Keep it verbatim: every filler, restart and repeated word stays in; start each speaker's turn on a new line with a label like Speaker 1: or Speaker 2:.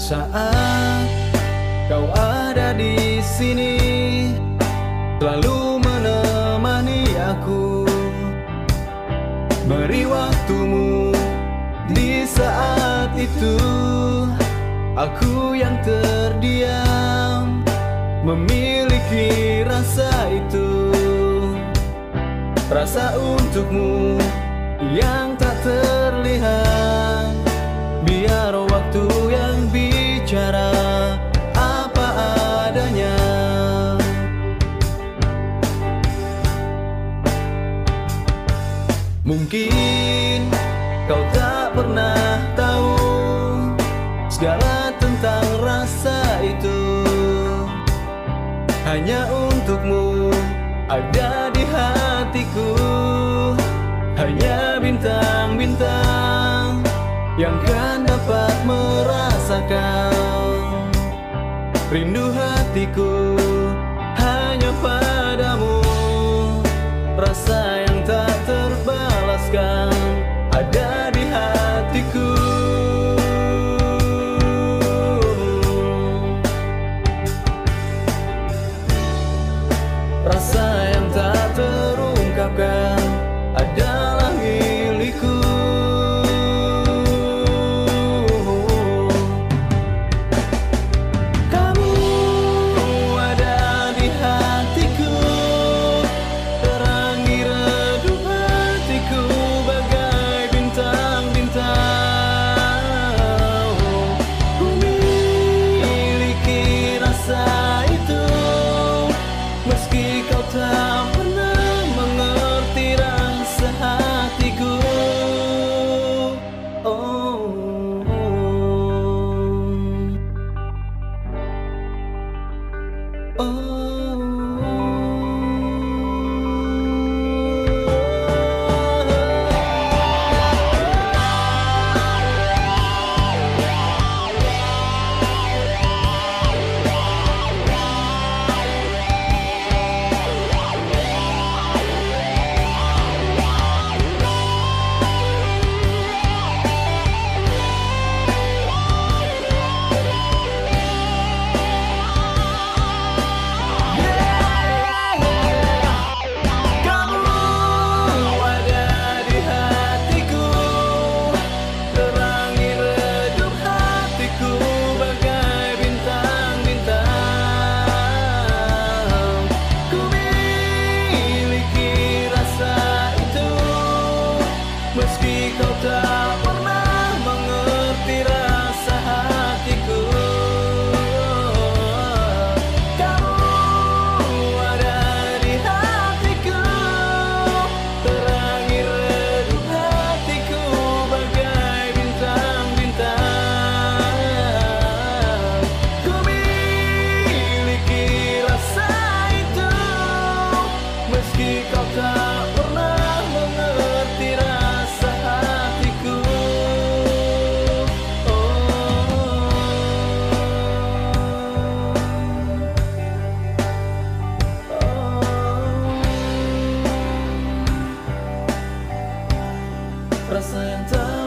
Speaker 1: Saat kau ada di sini, selalu menemani aku. Beri waktumu di saat itu. Aku yang terdiam memiliki rasa itu, rasa untukmu yang tak terlihat. Biar waktu yang bicara apa adanya. Mungkin kau tak pernah tahu segala tentang rasa itu. Hanya untukmu ada di hatiku. Hanya bintang-bintang yang kan dapat merasakan rindu hatiku hanya padamu. Rasa yang tak terbalaskan ada di hatiku. Rasa yang tak terungkapkan adalah milikku. Kamu ada di hatiku, terangi redup hatiku bagai bintang-bintang. Ku miliki rasa itu, meski kau tak pernah mengerti rasa hatiku. Oh, oh, meski kau tak pernah mengerti rasa hatiku. Kamu ada di hatiku, terangi redup hatiku bagai bintang-bintang. Ku miliki rasa itu, meski kau tak pernah mengerti rasa hatiku. Rasa yang tak